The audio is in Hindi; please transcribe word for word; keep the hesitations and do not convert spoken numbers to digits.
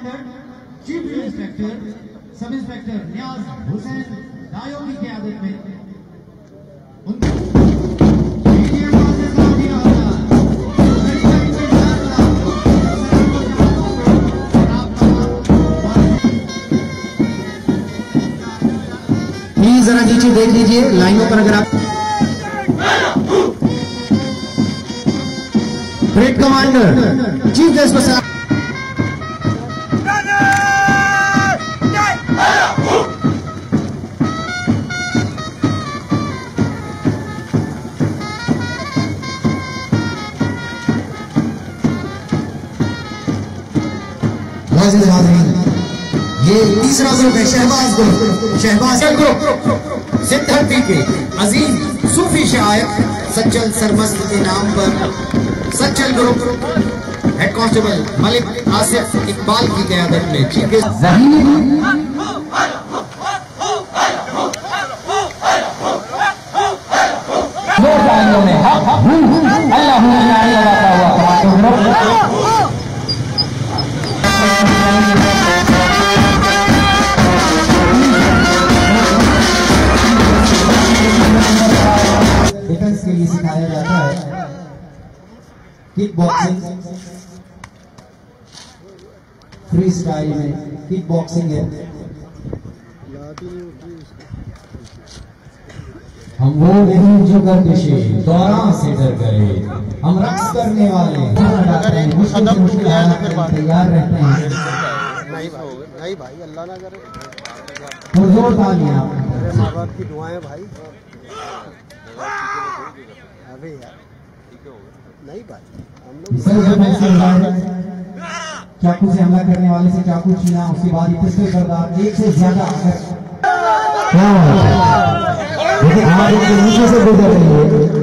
Commander chief inspector sub inspector Niaz Hussain Dayo की क़यादत में प्लीज जरा नीचे देख लीजिए लाइनों पर। अगर आप ग्रेट कमांडर चीफ गेस्ट को सलाम। ये तीसरा ग्रुप है शहबाज ग्रुप। शहबाज ग्रुप सिद्धहट्टी के अजीम सूफी शायर सज्जल सरमस्त के नाम पर Sajjal group head constable Malik Asif Iqbal की क़यादत में चीफ डिफेंस के लिए सिखाया जाता है। किक बॉक्सिंग फ्री स्टाइल में किक बॉक्सिंग है। हम वो नहीं जो करते दौरान से डर गए, हम रक्स करने वाले मुश्किल से मुश्किल तैयार रहते हैं। नहीं भाई अल्लाह ना करे तो जोर तालियां माँ बाप की दुआएं भाई। अबे यार नहीं भाई हम लोग चाकू से हमला करने वाले से चाकू छीना, उसके बाद पिस्टल बर्दार एक से ज्यादा नीचे से गुजर रही है।